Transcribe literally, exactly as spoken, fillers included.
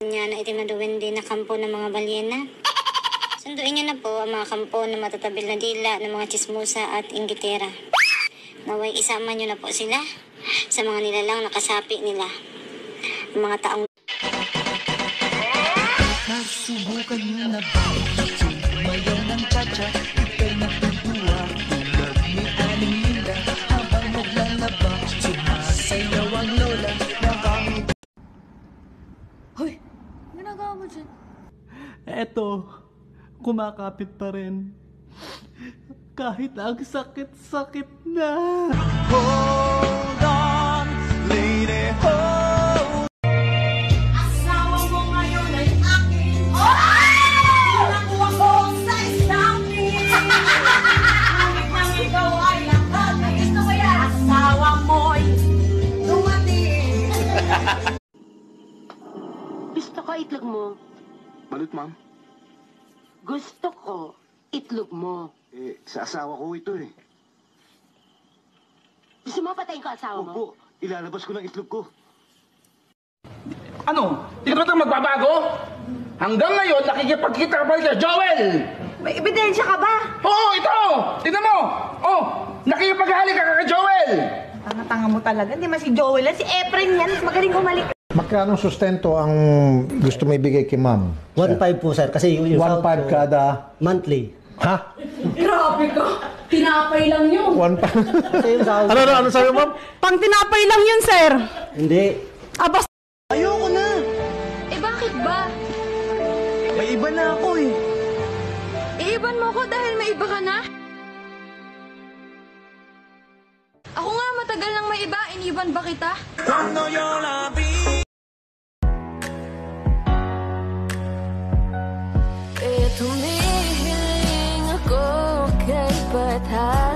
Niya na itimaduwin din na kampo ng mga balyena. Sunduin niyo na po ang mga kampo na matatabil na dila ng mga tsismusa at inggitera. Naway isama niyo na po sila sa mga nilalang nakasapi nila. Ang mga taong nasubukan niyo na ba? Sumayaw ng cha-cha, ika'y natutuwa. Tulad ni Aling Linda, habang naglalaba, sumasayaw ang lola na kami. Hoy! Ginagawa mo dyan? Eto, kumakapit pa rin. Kahit ang sakit-sakit na. Hold on, lady, hold. Asawa mo ngayon ay akin. Oh! Nakuha ko sa stamping. Ngunit nang ikaw ay lahat. Gusto ko yan. Asawa mo'y dumating. Gusto ko itlog mo. Balut, ma'am. Gusto ko itlog mo. Eh, sa asawa ko ito eh. Gusto mo patayin ko asawa mo? Opo, ilalabas ko ng itlog ko. Ano? Di ka ba magbabago? Hanggang ngayon, nakikipagkita ka pa rin kay Joel! May ebidensya ka ba? Oo, ito! Tignan mo! Oh, nakikipaghalik ka kay Joel! Tanga-tanga mo talaga. Hindi man si Joel lang. Si Efren yan. Mas magaling kumalik. Magkano sustento ang gusto may bigay kay ma'am? one five po, sir. Kasi yung one five kada? Monthly. Ha? Grabe ka. Tinapay lang yun. one five? Kasi yung sahod. Ano, ano, ano sabi ma'am? Pang tinapay lang yun, sir. Hindi. Abas. Ayoko na! Eh, bakit ba? May iba na ako eh. Iiban mo ko dahil may iba ka na? Ako nga matagal nang may iba. Iniban ba kita? Cuando yo la vi. Eh, tumihiling ako kay Patay.